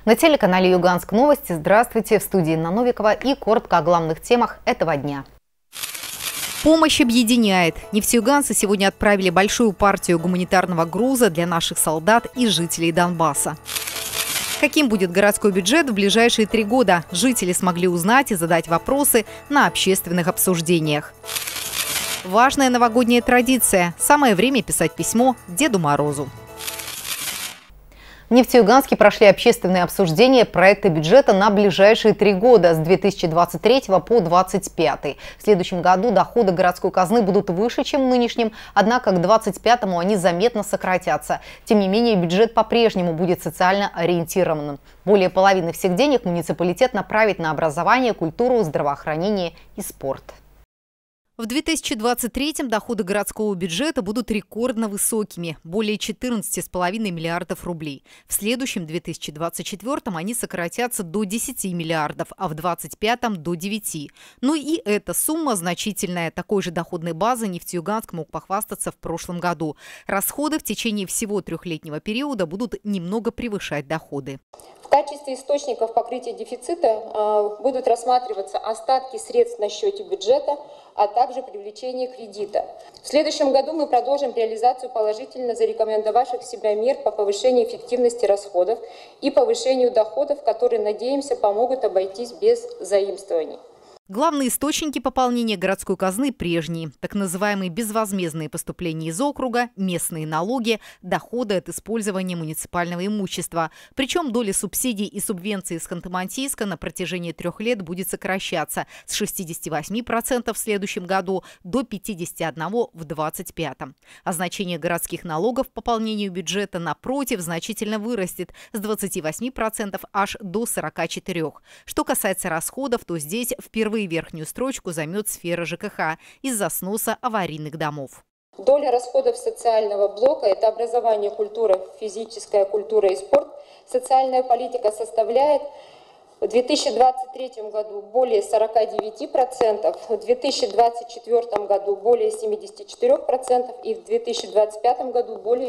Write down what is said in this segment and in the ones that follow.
На телеканале «Юганск новости». Здравствуйте, в студии Инна Новикова и коротко о главных темах этого дня. Помощь объединяет. Нефтеюганцы сегодня отправили большую партию гуманитарного груза для наших солдат и жителей Донбасса. Каким будет городской бюджет в ближайшие 3 года? Жители смогли узнать и задать вопросы на общественных обсуждениях. Важная новогодняя традиция. Самое время писать письмо Деду Морозу. В Нефтеюганске прошли общественные обсуждения проекта бюджета на ближайшие 3 года с 2023 по 2025. В следующем году доходы городской казны будут выше, чем в нынешнем, однако к 2025-му они заметно сократятся. Тем не менее, бюджет по-прежнему будет социально ориентированным. Более половины всех денег муниципалитет направит на образование, культуру, здравоохранение и спорт. В 2023-м доходы городского бюджета будут рекордно высокими – более 14,5 миллиардов рублей. В следующем 2024-м они сократятся до 10 миллиардов, а в 2025-м – до 9. Но и эта сумма значительная. Такой же доходной базы Нефтеюганск мог похвастаться в прошлом году. Расходы в течение всего трехлетнего периода будут немного превышать доходы. В качестве источников покрытия дефицита будут рассматриваться остатки средств на счете бюджета, а также привлечение кредита. В следующем году мы продолжим реализацию положительно зарекомендовавших себя мер по повышению эффективности расходов и повышению доходов, которые, надеемся, помогут обойтись без заимствований. Главные источники пополнения городской казны прежние. Так называемые безвозмездные поступления из округа, местные налоги, доходы от использования муниципального имущества. Причем доля субсидий и субвенций из Ханты-Мансийска на протяжении 3 лет будет сокращаться с 68% в следующем году до 51% в 2025. А значение городских налогов по пополнению бюджета, напротив, значительно вырастет с 28% аж до 44%. Что касается расходов, то здесь впервые верхнюю строчку займет сфера ЖКХ из-за сноса аварийных домов. Доля расходов социального блока – это образование, культура, физическая культура и спорт. Социальная политика составляет в 2023 году более 49%, в 2024 году более 74% и в 2025 году более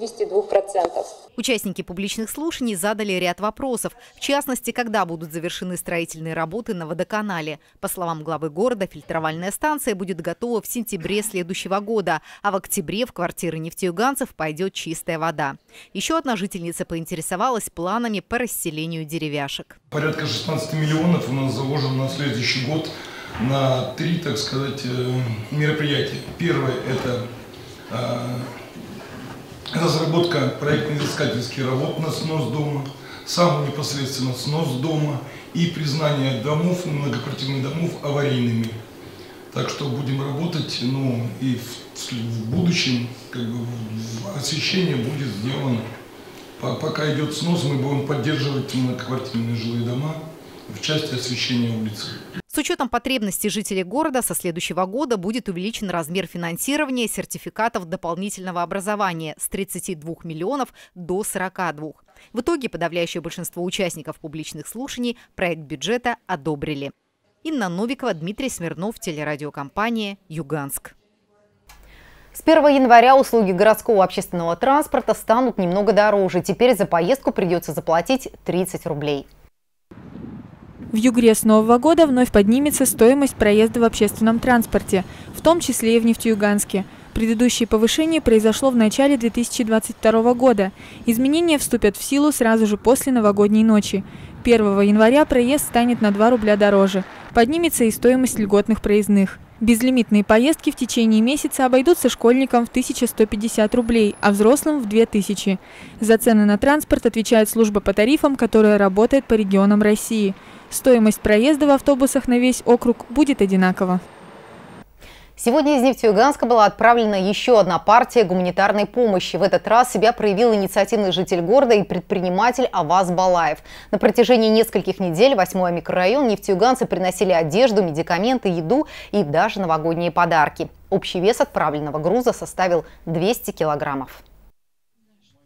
72%. Участники публичных слушаний задали ряд вопросов. В частности, когда будут завершены строительные работы на водоканале. По словам главы города, фильтровальная станция будет готова в сентябре следующего года, а в октябре в квартиры нефтеюганцев пойдет чистая вода. Еще одна жительница поинтересовалась планами по расселению деревяшек. Порядка 16 миллионов у нас заложено на следующий год на 3, так сказать, мероприятия. Первое – это разработка проектно-изыскательских работ на снос дома, сам непосредственно снос дома и признание домов, многоквартирных домов аварийными. Так что будем работать, и в будущем освещение будет сделано. Пока идет снос, мы будем поддерживать многоквартирные жилые дома в части освещения улицы. С учетом потребностей жителей города со следующего года будет увеличен размер финансирования сертификатов дополнительного образования с 32 миллионов до 42. В итоге подавляющее большинство участников публичных слушаний проект бюджета одобрили. Инна Новикова, Дмитрий Смирнов, телерадиокомпания «Юганск». С 1 января услуги городского общественного транспорта станут немного дороже. Теперь за поездку придется заплатить 30 рублей. В Югре с Нового года вновь поднимется стоимость проезда в общественном транспорте, в том числе и в Нефтеюганске. Предыдущее повышение произошло в начале 2022 года. Изменения вступят в силу сразу же после новогодней ночи. 1 января проезд станет на 2 рубля дороже. Поднимется и стоимость льготных проездных. Безлимитные поездки в течение месяца обойдутся школьникам в 1150 рублей, а взрослым в 2000. За цены на транспорт отвечает служба по тарифам, которая работает по регионам России. Стоимость проезда в автобусах на весь округ будет одинакова. Сегодня из Нефтеюганска была отправлена еще одна партия гуманитарной помощи. В этот раз себя проявил инициативный житель города и предприниматель Аваз Балаев. На протяжении нескольких недель 8-й микрорайон нефтеюганцы приносили одежду, медикаменты, еду и даже новогодние подарки. Общий вес отправленного груза составил 200 килограммов.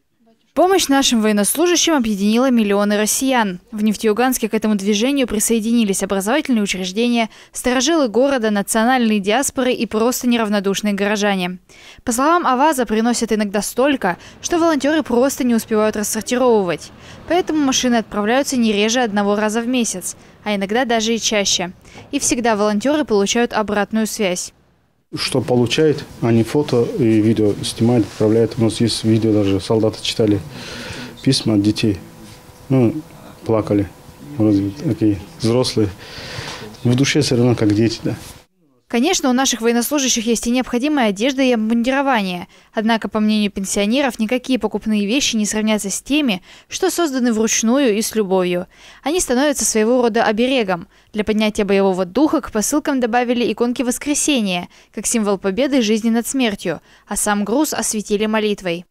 Помощь нашим военнослужащим объединила миллионы россиян. В Нефтеюганске к этому движению присоединились образовательные учреждения, старожилы города, национальные диаспоры и просто неравнодушные горожане. По словам Аваза, приносят иногда столько, что волонтеры просто не успевают рассортировывать. Поэтому машины отправляются не реже одного раза в месяц, а иногда даже и чаще. И всегда волонтеры получают обратную связь. Что получает, они фото и видео снимают, отправляют. У нас есть видео, даже солдаты читали письма от детей. Ну, плакали. Вроде такие взрослые. В душе все равно как дети, да. Конечно, у наших военнослужащих есть и необходимая одежда и обмундирование. Однако, по мнению пенсионеров, никакие покупные вещи не сравнятся с теми, что созданы вручную и с любовью. Они становятся своего рода оберегом. Для поднятия боевого духа к посылкам добавили иконки Воскресения, как символ победы и жизни над смертью, а сам груз осветили молитвой.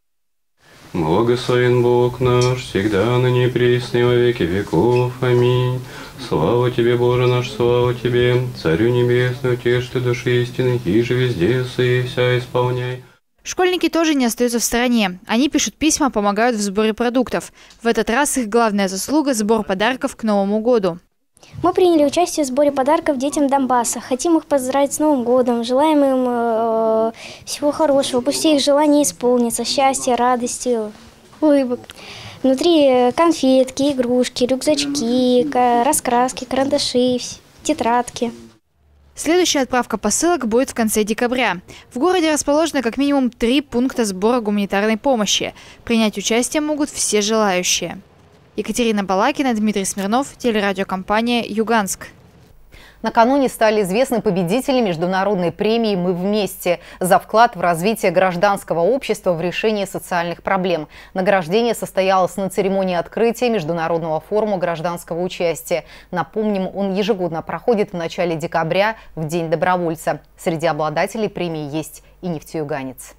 Благословен Бог наш, всегда ныне и присно и во веки веков. Аминь. Слава Тебе, Боже наш, слава Тебе, Царю Небесный, утешь Ты души истины, и же везде и вся исполняй. Школьники тоже не остаются в стороне. Они пишут письма, помогают в сборе продуктов. В этот раз их главная заслуга – сбор подарков к Новому году. Мы приняли участие в сборе подарков детям Донбасса. Хотим их поздравить с Новым годом. Желаем им всего хорошего. Пусть все их желания исполнятся. Счастья, радости, улыбок. Внутри конфетки, игрушки, рюкзачки, раскраски, карандаши, тетрадки. Следующая отправка посылок будет в конце декабря. В городе расположено как минимум 3 пункта сбора гуманитарной помощи. Принять участие могут все желающие. Екатерина Балакина, Дмитрий Смирнов, телерадиокомпания «Юганск». Накануне стали известны победители международной премии «Мы вместе» за вклад в развитие гражданского общества в решении социальных проблем. Награждение состоялось на церемонии открытия Международного форума гражданского участия. Напомним, он ежегодно проходит в начале декабря, в День добровольца. Среди обладателей премии есть и нефтеюганец.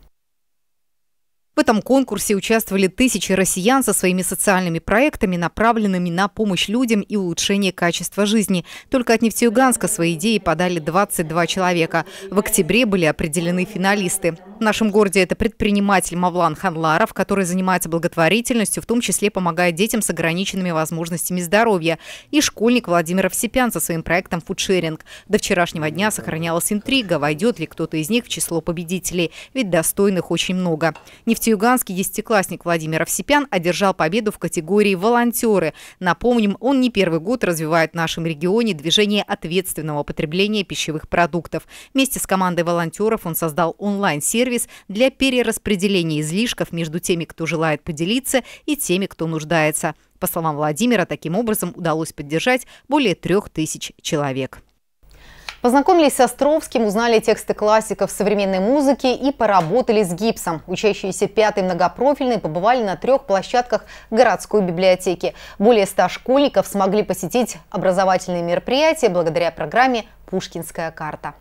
В этом конкурсе участвовали тысячи россиян со своими социальными проектами, направленными на помощь людям и улучшение качества жизни. Только от Нефтеюганска свои идеи подали 22 человека. В октябре были определены финалисты. В нашем городе это предприниматель Мавлан Ханларов, который занимается благотворительностью, в том числе помогает детям с ограниченными возможностями здоровья. И школьник Владимир Овсепян со своим проектом «Фудшеринг». До вчерашнего дня сохранялась интрига, войдет ли кто-то из них в число победителей. Ведь достойных очень много. Нефтеюганский десятиклассник Владимир Овсепян одержал победу в категории «Волонтеры». Напомним, он не первый год развивает в нашем регионе движение ответственного потребления пищевых продуктов. Вместе с командой волонтеров он создал онлайн-сервис для перераспределения излишков между теми, кто желает поделиться, и теми, кто нуждается. По словам Владимира, таким образом удалось поддержать более 3000 человек. Познакомились с Островским, узнали тексты классиков современной музыки и поработали с гипсом. Учащиеся 5-й многопрофильной побывали на 3 площадках городской библиотеки. Более 100 школьников смогли посетить образовательные мероприятия благодаря программе «Пушкинская карта».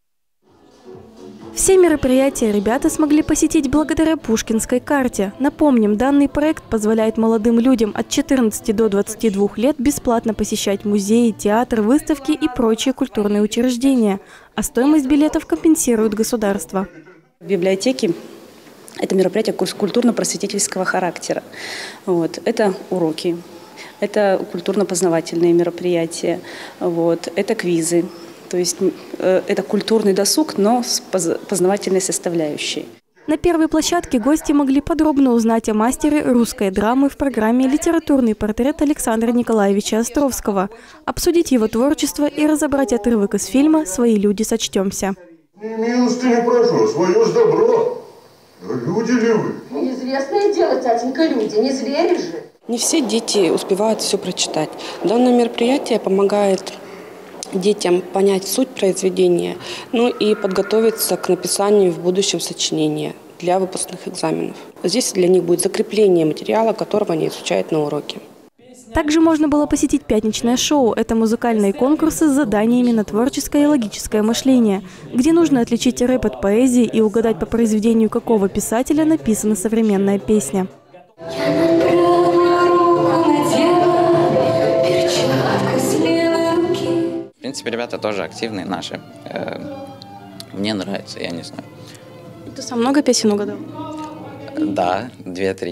Все мероприятия ребята смогли посетить благодаря Пушкинской карте. Напомним, данный проект позволяет молодым людям от 14 до 22 лет бесплатно посещать музеи, театр, выставки и прочие культурные учреждения. А стоимость билетов компенсирует государство. В библиотеке это мероприятие культурно-просветительского характера. Это уроки, это культурно-познавательные мероприятия, это квизы. То есть это культурный досуг, но с познавательной составляющей. На первой площадке гости могли подробно узнать о мастере русской драмы в программе «Литературный портрет» Александра Николаевича Островского, обсудить его творчество и разобрать отрывок из фильма «Свои люди, сочтемся». Милостыню прошу, свое ж добро. Люди ли вы? Неизвестное дело, тятенька, люди, не звери же. Не все дети успевают все прочитать. Данное мероприятие помогает детям понять суть произведения, и подготовиться к написанию в будущем сочинения для выпускных экзаменов. Здесь для них будет закрепление материала, которого они изучают на уроке. Также можно было посетить пятничное шоу. Это музыкальные конкурсы с заданиями на творческое и логическое мышление, где нужно отличить рэп от поэзии и угадать по произведению какого писателя написана современная песня. В принципе, ребята тоже активные наши. Мне нравится, я не знаю. Ты сам много песен угадал? Да, 2-3.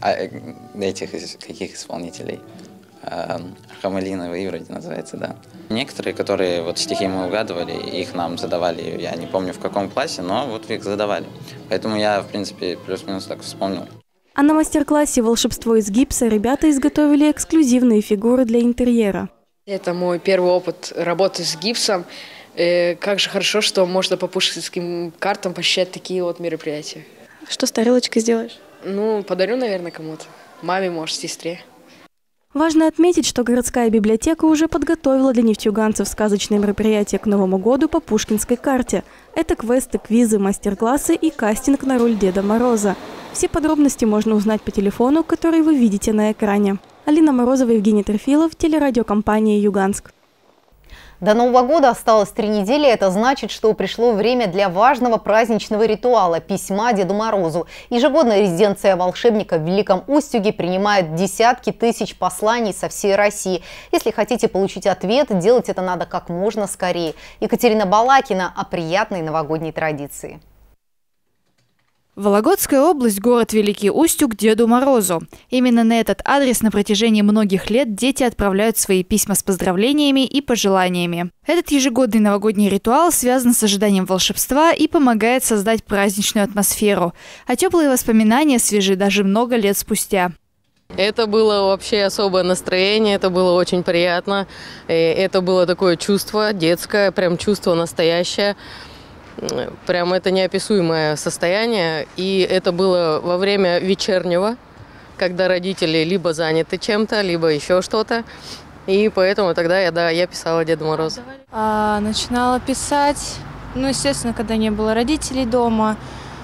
этих каких исполнителей? Хамалиновый вроде называется, да. Некоторые, которые вот стихи мы угадывали, их нам задавали, я не помню в каком классе, но вот их задавали. Поэтому я, в принципе, плюс-минус так вспомнил. А на мастер-классе «Волшебство из гипса» ребята изготовили эксклюзивные фигуры для интерьера. Это мой первый опыт работы с гипсом. Как же хорошо, что можно по пушкинским картам посещать такие вот мероприятия. Что с тарелочкой сделаешь? Ну, подарю, наверное, кому-то. Маме, может, сестре. Важно отметить, что городская библиотека уже подготовила для нефтеюганцев сказочные мероприятия к Новому году по пушкинской карте. Это квесты, квизы, мастер-классы и кастинг на роль Деда Мороза. Все подробности можно узнать по телефону, который вы видите на экране. Алина Морозова, Евгений Трефилов, телерадиокомпания «Юганск». До Нового года осталось 3 недели. Это значит, что пришло время для важного праздничного ритуала – письма Деду Морозу. Ежегодно резиденция волшебника в Великом Устюге принимает десятки тысяч посланий со всей России. Если хотите получить ответ, делать это надо как можно скорее. Екатерина Балакина о приятной новогодней традиции. Вологодская область, город Великий Устюг, Деду Морозу. Именно на этот адрес на протяжении многих лет дети отправляют свои письма с поздравлениями и пожеланиями. Этот ежегодный новогодний ритуал связан с ожиданием волшебства и помогает создать праздничную атмосферу. А теплые воспоминания свежи даже много лет спустя. Это было вообще особое настроение, это было очень приятно. Это было такое чувство детское, прям чувство настоящее. Прям это неописуемое состояние. И это было во время вечернего, когда родители либо заняты чем-то, либо еще что-то. И поэтому тогда я писала Деду Морозу. Начинала писать, естественно, когда не было родителей дома.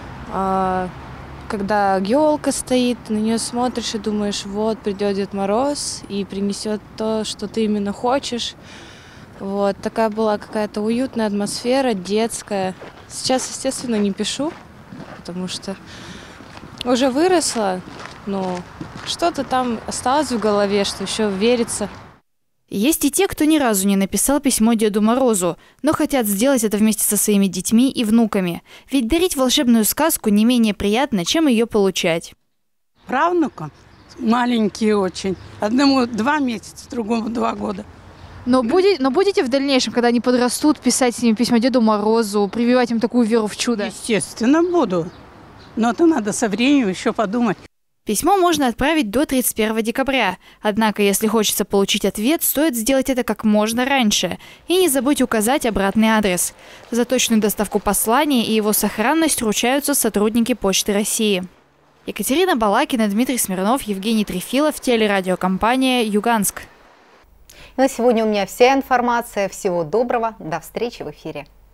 Когда елка стоит, на нее смотришь и думаешь, вот придет Дед Мороз и принесет то, что ты именно хочешь. Вот, такая была какая-то уютная атмосфера, детская. Сейчас, естественно, не пишу, потому что уже выросла, но что-то там осталось в голове, что еще верится. Есть и те, кто ни разу не написал письмо Деду Морозу, но хотят сделать это вместе со своими детьми и внуками. Ведь дарить волшебную сказку не менее приятно, чем ее получать. Правнукам маленькие очень. Одному 2 месяца, другому 2 года. Но будете в дальнейшем, когда они подрастут, писать с ними письма Деду Морозу, прививать им такую веру в чудо? Естественно, буду. Но это надо со временем еще подумать. Письмо можно отправить до 31 декабря. Однако, если хочется получить ответ, стоит сделать это как можно раньше. И не забудь указать обратный адрес. За точную доставку послания и его сохранность ручаются сотрудники Почты России. Екатерина Балакина, Дмитрий Смирнов, Евгений Трефилов, телерадиокомпания «Юганск». На сегодня у меня вся информация. Всего доброго. До встречи в эфире.